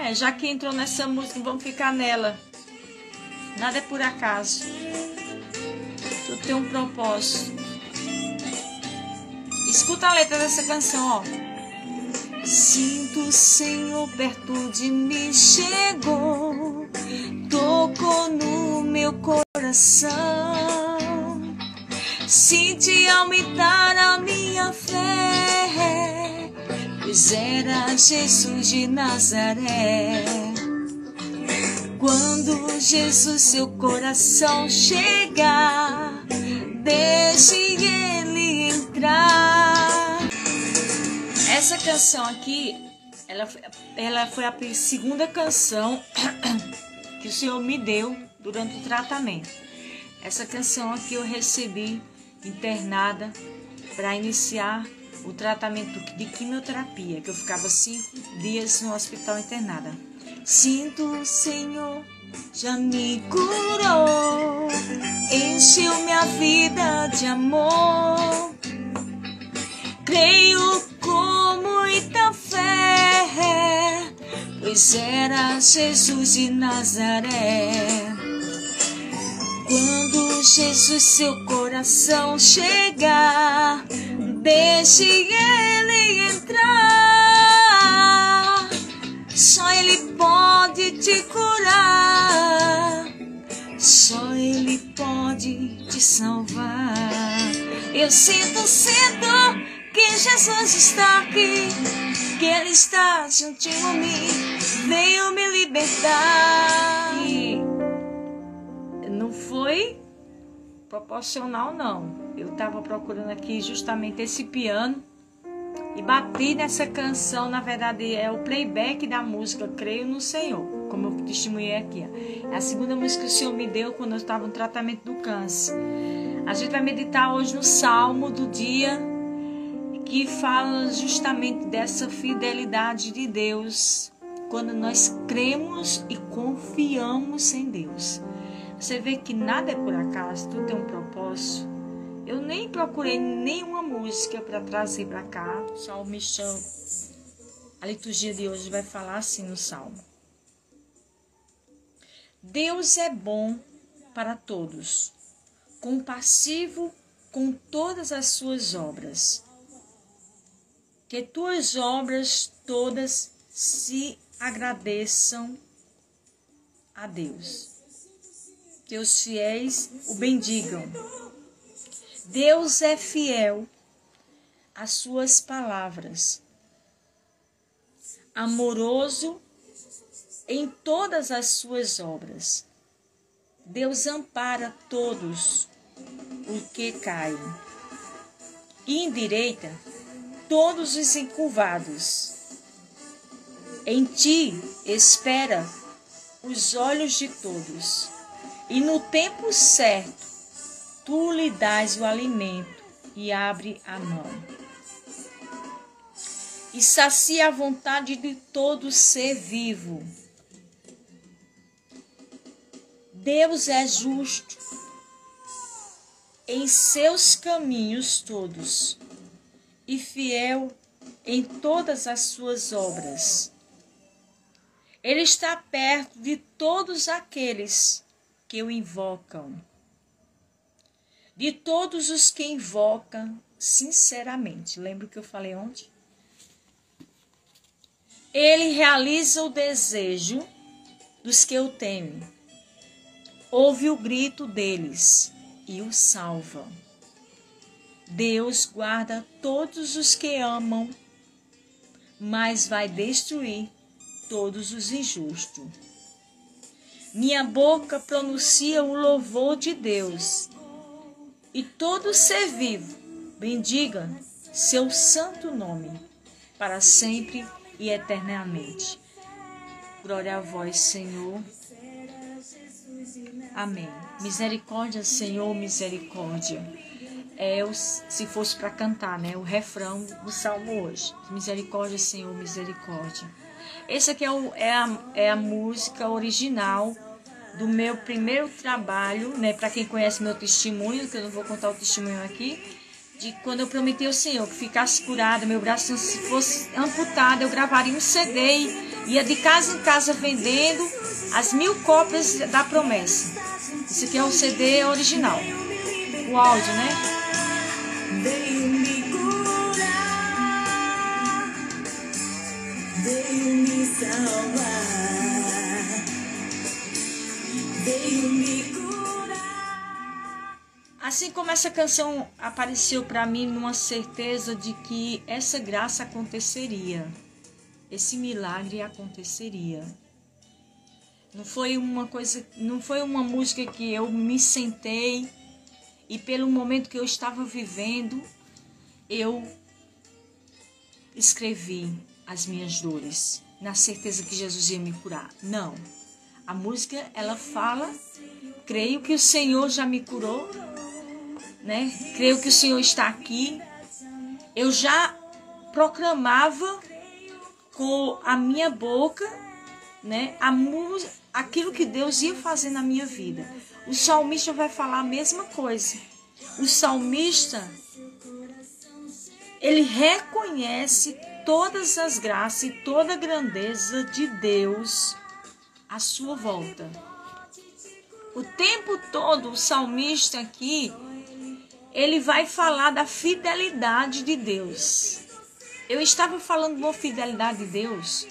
Já que entrou nessa música, vamos ficar nela. Nada é por acaso. Tudo tem um propósito. Escuta a letra dessa canção, ó. Sinto o Senhor perto de mim, chegou, tocou no meu coração. Senti aumentar a minha fé, pois era Jesus de Nazaré. Quando Jesus seu coração chegar, deixe ele entrar. Essa canção aqui, ela foi a segunda canção que o Senhor me deu durante o tratamento. Essa canção aqui eu recebi internada para iniciar o tratamento de quimioterapia, que eu ficava 5 dias no hospital internada. Sinto o Senhor já me curou, encheu minha vida de amor. Creio com muita fé, pois era Jesus de Nazaré. Quando Jesus seu coração chegar, deixe ele entrar. Só ele pode te curar, só ele pode te salvar. Eu sinto que Jesus está aqui, que ele está juntinho a mim, veio me libertar. E não foi proporcional, não. Eu estava procurando aqui justamente esse piano e bati nessa canção. Na verdade é o playback da música Creio no Senhor, como eu testemunhei aqui. É a segunda música que o Senhor me deu quando eu estava no tratamento do câncer. A gente vai meditar hoje no Salmo do dia, que fala justamente dessa fidelidade de Deus, quando nós cremos e confiamos em Deus. Você vê que nada é por acaso, tudo tem um propósito. Eu nem procurei nenhuma música para trazer para cá. O salmista, a liturgia de hoje vai falar assim no Salmo: Deus é bom para todos, compassivo com todas as suas obras. Que tuas obras todas se agradeçam a Deus. Que os fiéis o bendigam. Deus é fiel às suas palavras, amoroso em todas as suas obras. Deus ampara todos os que caem e endireita todos os encurvados. Em ti espera os olhos de todos, e no tempo certo tu lhe dás o alimento e abre a mão. E sacia a vontade de todo ser vivo. Deus é justo em seus caminhos todos, e fiel em todas as suas obras. Ele está perto de todos aqueles que o invocam, de todos os que invocam sinceramente. Lembra o que eu falei ontem? Ele realiza o desejo dos que o temem, ouve o grito deles e o salva. Deus guarda todos os que amam, mas vai destruir todos os injustos. Minha boca pronuncia o louvor de Deus, e todo ser vivo bendiga seu santo nome, para sempre e eternamente. Glória a vós, Senhor. Amém. Misericórdia, Senhor, misericórdia. Se fosse para cantar, né, o refrão do salmo hoje. Misericórdia, Senhor, misericórdia. Esse aqui é a música original do meu primeiro trabalho, né? Para quem conhece meu testemunho, que eu não vou contar o testemunho aqui, de quando eu prometi ao Senhor que ficasse curada, meu braço se fosse amputado, eu gravaria um CD Ia de casa em casa vendendo as 1000 cópias da promessa. Esse aqui é o CD original. O áudio, né? Veio me curar, veio me salvar, veio me curar. Assim como essa canção apareceu para mim numa certeza de que essa graça aconteceria, esse milagre aconteceria. Não foi uma coisa, não foi uma música que eu me sentei e pelo momento que eu estava vivendo, eu escrevi as minhas dores, na certeza que Jesus ia me curar. Não. A música, ela fala, creio que o Senhor já me curou, né? Creio que o Senhor está aqui. Eu já proclamava com a minha boca, né, aquilo que Deus ia fazer na minha vida. O salmista vai falar a mesma coisa. O salmista, ele reconhece todas as graças e toda a grandeza de Deus à sua volta. O tempo todo o salmista aqui, ele vai falar da fidelidade de Deus. Eu estava falando de uma fidelidade de Deus.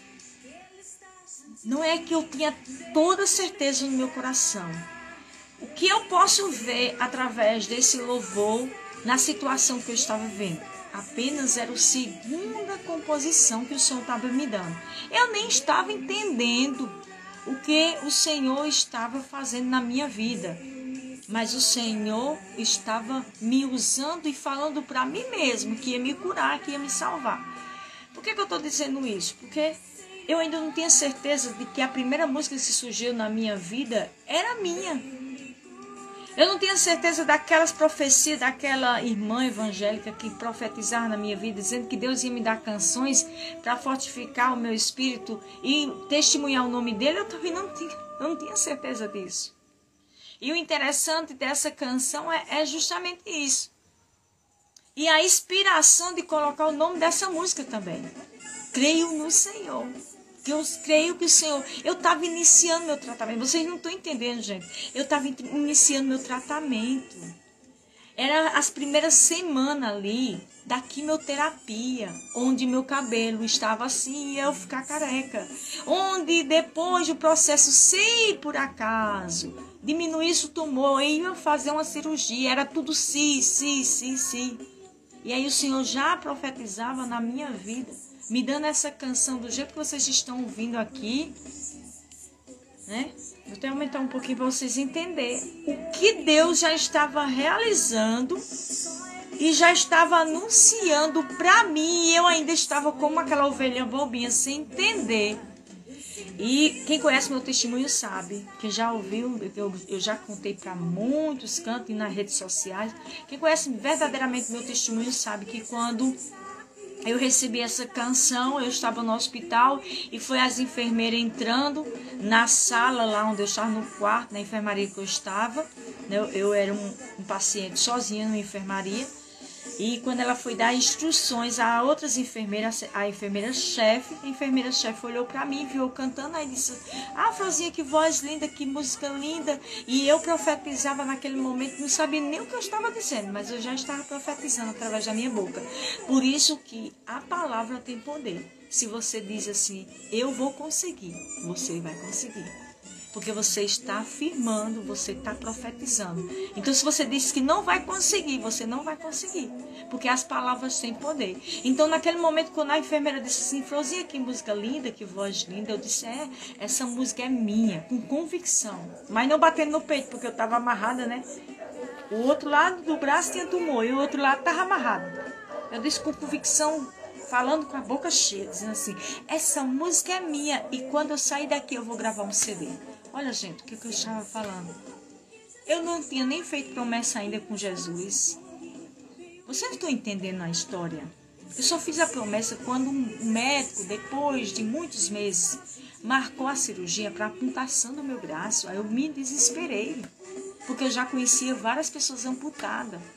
Não é que eu tinha toda certeza no meu coração. O que eu posso ver através desse louvor na situação que eu estava vendo? Apenas era a segunda composição que o Senhor estava me dando. Eu nem estava entendendo o que o Senhor estava fazendo na minha vida. Mas o Senhor estava me usando e falando para mim mesmo que ia me curar, que ia me salvar. Por que eu estou dizendo isso? Porque eu ainda não tinha certeza de que a primeira música que surgiu na minha vida era minha. Eu não tinha certeza daquelas profecias daquela irmã evangélica que profetizava na minha vida, dizendo que Deus ia me dar canções para fortificar o meu espírito e testemunhar o nome dele. Eu também não tinha certeza disso. E o interessante dessa canção é justamente isso. E a inspiração de colocar o nome dessa música também. Creio no Senhor. Que eu creio que o Senhor... Eu estava iniciando meu tratamento. Vocês não estão entendendo, gente. Eu estava iniciando meu tratamento. Era as primeiras semanas ali da quimioterapia, onde meu cabelo estava assim e eu ficar careca. Onde depois do processo, se por acaso diminuísse o tumor, eu ia fazer uma cirurgia. Era tudo sim. E aí o Senhor já profetizava na minha vida, me dando essa canção do jeito que vocês estão ouvindo aqui, né? Vou até aumentar um pouquinho para vocês entenderem o que Deus já estava realizando e já estava anunciando para mim. E eu ainda estava como aquela ovelha bobinha, sem entender. E quem conhece meu testemunho sabe, quem já ouviu, eu já contei para muitos cantos e nas redes sociais. Quem conhece verdadeiramente meu testemunho sabe que quando eu recebi essa canção, eu estava no hospital e foi as enfermeiras entrando na sala lá onde eu estava, no quarto, na enfermaria que eu estava. Eu era um paciente sozinha na enfermaria. E quando ela foi dar instruções a outras enfermeiras, a enfermeira-chefe olhou para mim, viu eu cantando, aí disse: "Ah, Frozinha, que voz linda, que música linda". E eu profetizava naquele momento, não sabia nem o que eu estava dizendo, mas eu já estava profetizando através da minha boca. Por isso que a palavra tem poder. Se você diz assim, eu vou conseguir, você vai conseguir. Porque você está afirmando, você está profetizando. Então, se você diz que não vai conseguir, você não vai conseguir. Porque as palavras têm poder. Então, naquele momento, quando a enfermeira disse assim: "Frozinha, que música linda, que voz linda", eu disse: essa música é minha, com convicção. Mas não batendo no peito, porque eu estava amarrada, né? O outro lado do braço tinha tumor e o outro lado estava amarrado. Eu disse com convicção, falando com a boca cheia, dizendo assim: essa música é minha e quando eu sair daqui eu vou gravar um CD. Olha, gente, o que eu estava falando? Eu não tinha nem feito promessa ainda com Jesus. Vocês estão entendendo a história? Eu só fiz a promessa quando um médico, depois de muitos meses, marcou a cirurgia para a amputação do meu braço. Aí eu me desesperei, porque eu já conhecia várias pessoas amputadas.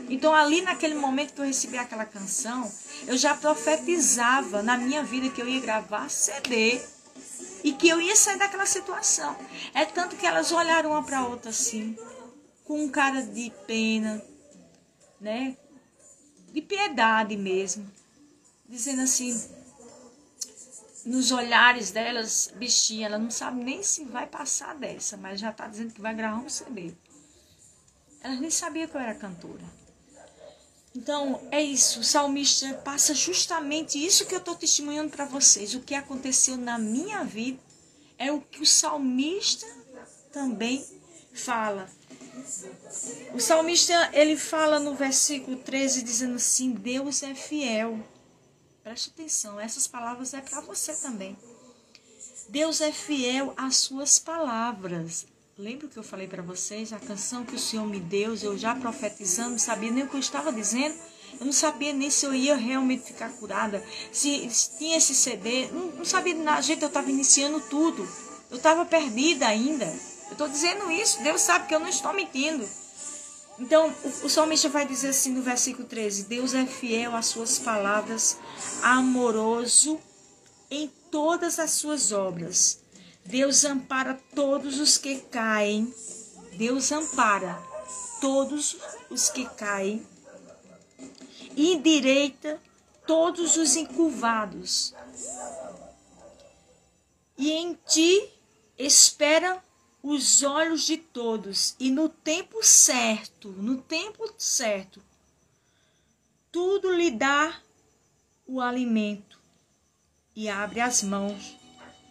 Então ali naquele momento que eu recebi aquela canção, eu já profetizava na minha vida que eu ia gravar CD e que eu ia sair daquela situação. É tanto que elas olharam uma para outra assim, com um cara de pena, né? De piedade mesmo, dizendo assim, nos olhares delas, bichinha, ela não sabe nem se vai passar dessa, mas já está dizendo que vai gravar um CD. Elas nem sabiam que eu era cantora. Então, é isso, o salmista passa justamente isso que eu estou testemunhando para vocês. O que aconteceu na minha vida é o que o salmista também fala. O salmista, ele fala no versículo 13, dizendo assim, Deus é fiel. Preste atenção, essas palavras é para você também. Deus é fiel às suas palavras. Lembra que eu falei para vocês, a canção que o Senhor me deu, eu já profetizando, não sabia nem o que eu estava dizendo. Eu não sabia nem se eu ia realmente ficar curada, se tinha esse CD, não sabia de nada, gente, eu estava iniciando tudo. Eu estava perdida ainda. Eu estou dizendo isso, Deus sabe que eu não estou mentindo. Então, o salmista vai dizer assim no versículo 13, Deus é fiel às suas palavras, amoroso em todas as suas obras. Deus ampara todos os que caem. Deus ampara todos os que caem. E endireita todos os encurvados. E em ti espera os olhos de todos. E no tempo certo, tudo lhe dá o alimento. E abre as mãos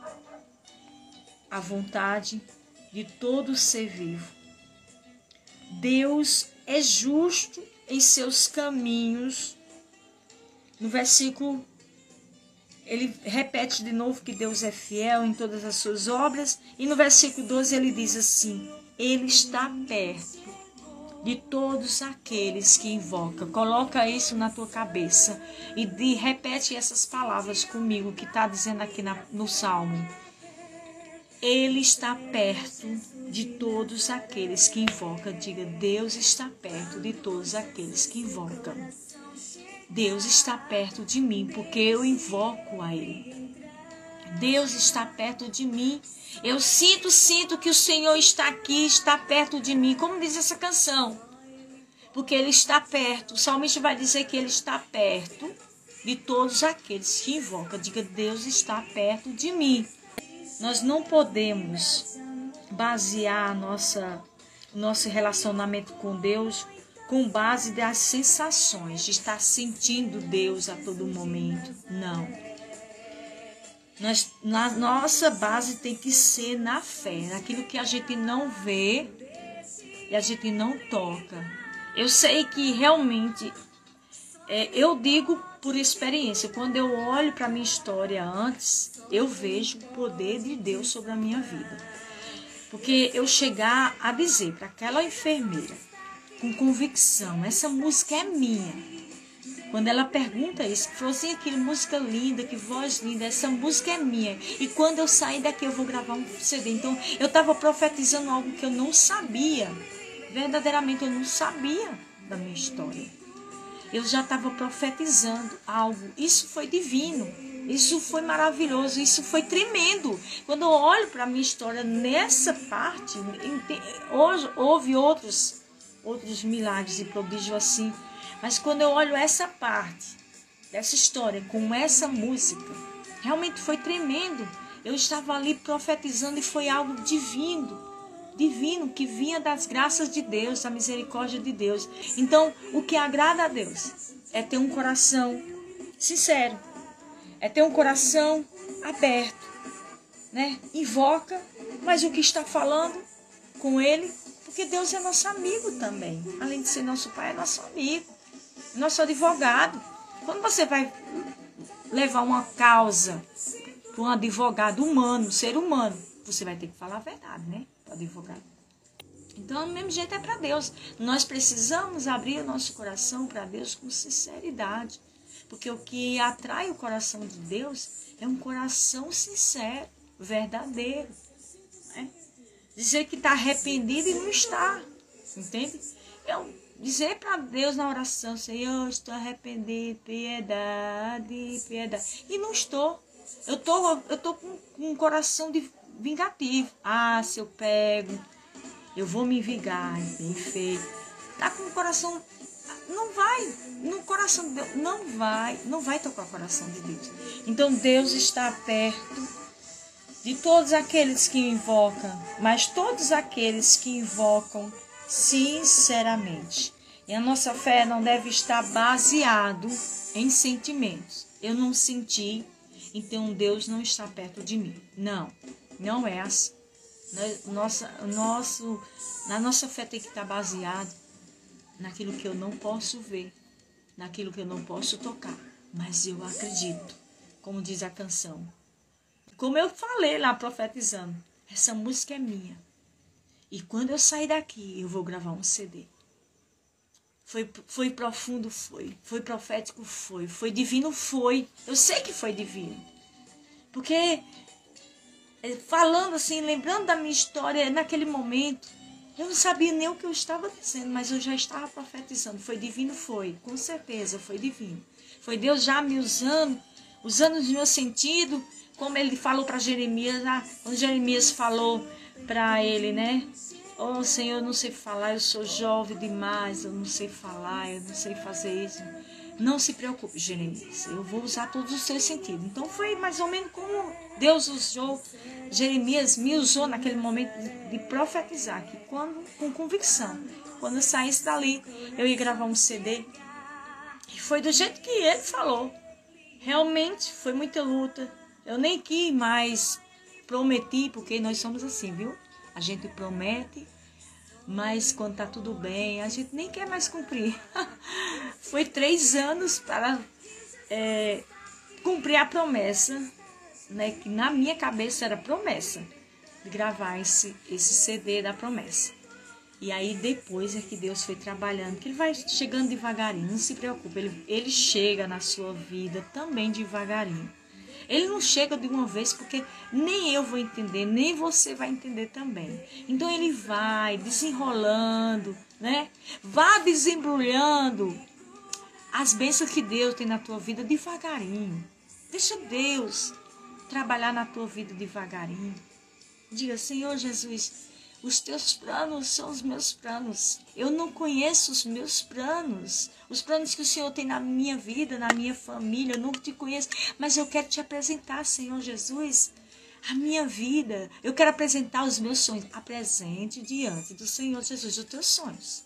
à vontade de todo ser vivo. Deus é justo em seus caminhos. No versículo, ele repete de novo que Deus é fiel em todas as suas obras. E no versículo 12 ele diz assim, ele está perto de todos aqueles que invocam. Coloca isso na tua cabeça e repete essas palavras comigo que está dizendo aqui no Salmo. Ele está perto de todos aqueles que invocam. Diga, Deus está perto de todos aqueles que invocam. Deus está perto de mim, porque eu invoco a Ele. Deus está perto de mim. Eu sinto que o Senhor está aqui, está perto de mim. Como diz essa canção? Porque Ele está perto. O salmista vai dizer que Ele está perto de todos aqueles que invocam. Diga, Deus está perto de mim. Nós não podemos basear nosso relacionamento com Deus com base das sensações, de estar sentindo Deus a todo momento. Não. Nossa base tem que ser na fé, naquilo que a gente não vê e a gente não toca. Eu sei que realmente, eu digo por experiência, quando eu olho para a minha história antes, eu vejo o poder de Deus sobre a minha vida. Porque eu chegar a dizer para aquela enfermeira, com convicção, essa música é minha. Quando ela pergunta isso, que falou assim, que música linda, que voz linda, essa música é minha. E quando eu sair daqui eu vou gravar um CD. Então eu estava profetizando algo que eu não sabia. Verdadeiramente eu não sabia da minha história. Eu já estava profetizando algo. Isso foi divino. Isso foi maravilhoso. Isso foi tremendo. Quando eu olho para a minha história nessa parte, hoje houve outros milagres e prodígios assim. Mas quando eu olho essa parte dessa história com essa música, realmente foi tremendo. Eu estava ali profetizando e foi algo divino, que vinha das graças de Deus, da misericórdia de Deus. Então, o que agrada a Deus é ter um coração sincero, é ter um coração aberto, né? Invoca, mas o que está falando com Ele, porque Deus é nosso amigo também. Além de ser nosso Pai, é nosso amigo, nosso advogado. Quando você vai levar uma causa para um advogado humano, ser humano, você vai ter que falar a verdade, né? Para o advogado. Então, do mesmo jeito é para Deus. Nós precisamos abrir o nosso coração para Deus com sinceridade. Porque o que atrai o coração de Deus é um coração sincero, verdadeiro. Né? Dizer que está arrependido e não está. Entende? dizer para Deus na oração, Senhor, estou arrependido, piedade, piedade. E não estou. Eu tô com um coração vingativo. Ah, se eu pego, eu vou me vingar, bem feito. Tá com o coração, não vai, no coração de Deus, não vai tocar o coração de Deus. Então Deus está perto de todos aqueles que invocam, mas todos aqueles que invocam sinceramente. E a nossa fé não deve estar baseado em sentimentos. Eu não senti, então Deus não está perto de mim. Não, não é assim. Na nossa fé tem que estar baseado naquilo que eu não posso ver, naquilo que eu não posso tocar, mas eu acredito, como diz a canção. Como eu falei lá profetizando, essa música é minha. E quando eu sair daqui, eu vou gravar um CD. Foi profundo, foi profético, foi divino, foi. Eu sei que foi divino. Porque, falando assim, lembrando da minha história, naquele momento, eu não sabia nem o que eu estava dizendo, mas eu já estava profetizando. Foi divino, foi. Com certeza, foi divino. Foi Deus já me usando os meu sentido, como ele falou para Jeremias, quando Jeremias falou para ele, né? Oh, Senhor, eu não sei falar, eu sou jovem demais, eu não sei falar, eu não sei fazer isso. Não se preocupe, Jeremias, eu vou usar todos os seus sentidos. Então foi mais ou menos como Deus usou, Jeremias me usou naquele momento de profetizar, que com convicção, quando eu saísse dali, eu ia gravar um CD. E foi do jeito que ele falou. Realmente foi muita luta. Eu nem quis mais prometer, porque nós somos assim, viu? A gente promete, mas quando tá tudo bem, a gente nem quer mais cumprir. Foi 3 anos para cumprir a promessa, né? Que na minha cabeça era promessa, de gravar esse CD da promessa. E aí depois é que Deus foi trabalhando, que ele vai chegando devagarinho, não se preocupe, ele chega na sua vida também devagarinho. Ele não chega de uma vez, porque nem eu vou entender, nem você vai entender também. Então ele vai desenrolando, né? Vá desembrulhando as bênçãos que Deus tem na tua vida devagarinho. Deixa Deus trabalhar na tua vida devagarinho. Diga, Senhor Jesus, os teus planos são os meus planos. Eu não conheço os meus planos. Os planos que o Senhor tem na minha vida, na minha família. Eu não te conheço. Mas eu quero te apresentar, Senhor Jesus, a minha vida. Eu quero apresentar os meus sonhos. Apresente diante do Senhor Jesus os teus sonhos.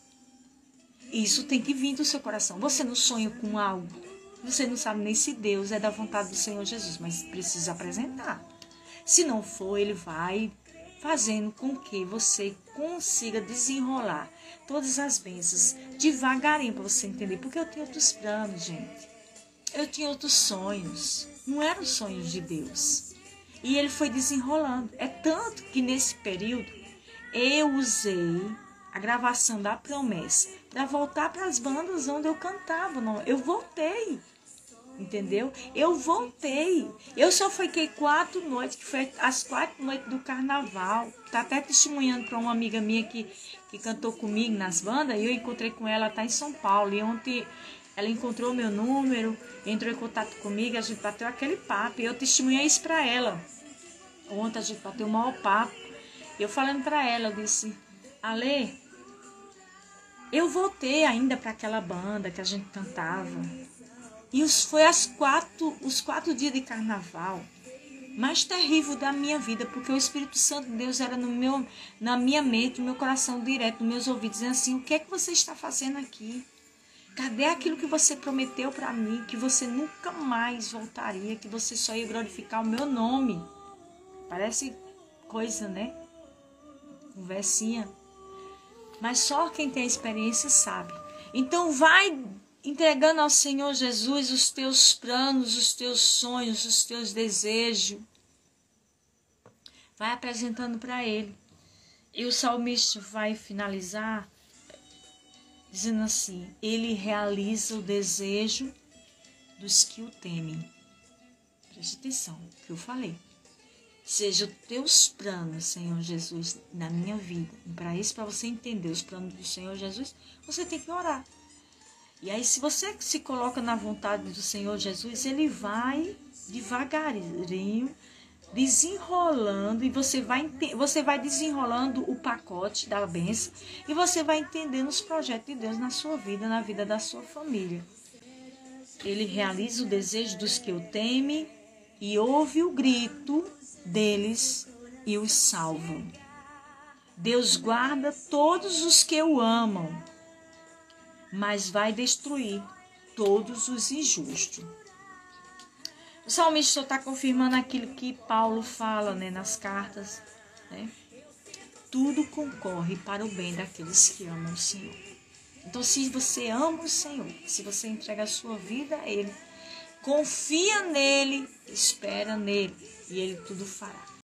Isso tem que vir do seu coração. Você não sonha com algo. Você não sabe nem se Deus é da vontade do Senhor Jesus. Mas precisa apresentar. Se não for, Ele vai fazendo com que você consiga desenrolar todas as bênçãos devagarinho para você entender. Porque eu tenho outros planos, gente. Eu tinha outros sonhos. Não eram os sonhos de Deus. E ele foi desenrolando. É tanto que nesse período eu usei a gravação da promessa para voltar para as bandas onde eu cantava. Não, eu voltei. Entendeu? Eu voltei. Eu só fiquei 4 noites, que foi as 4 noites do carnaval. Tá até testemunhando para uma amiga minha que cantou comigo nas bandas. E eu encontrei com ela, tá em São Paulo. E ontem ela encontrou meu número, entrou em contato comigo, a gente bateu aquele papo. E eu testemunhei isso para ela. Ontem a gente bateu o maior papo. E eu falando para ela, eu disse, Ale, eu voltei ainda para aquela banda que a gente cantava. E foi os 4 dias de carnaval mais terrível da minha vida, porque o Espírito Santo de Deus era na minha mente, no meu coração direto, nos meus ouvidos, dizendo assim, o que é que você está fazendo aqui? Cadê aquilo que você prometeu para mim, que você nunca mais voltaria, que você só ia glorificar o meu nome? Parece coisa, né? Conversinha. Mas só quem tem experiência sabe. Então vai entregando ao Senhor Jesus os teus planos, os teus sonhos, os teus desejos. Vai apresentando para Ele. E o salmista vai finalizar dizendo assim, Ele realiza o desejo dos que o temem. Preste atenção no que eu falei. seja os teus planos, Senhor Jesus, na minha vida. E para isso, para você entender os planos do Senhor Jesus, você tem que orar. E aí, se você se coloca na vontade do Senhor Jesus, Ele vai devagarinho desenrolando, e você vai desenrolando o pacote da bênção, e você vai entendendo os projetos de Deus na sua vida, na vida da sua família. Ele realiza o desejo dos que o temem e ouve o grito deles e os salva. Deus guarda todos os que o amam, mas vai destruir todos os injustos. O salmista está confirmando aquilo que Paulo fala, né, nas cartas, né? Tudo concorre para o bem daqueles que amam o Senhor. Então, se você ama o Senhor, se você entrega a sua vida a Ele, confia nele, espera nele, e Ele tudo fará.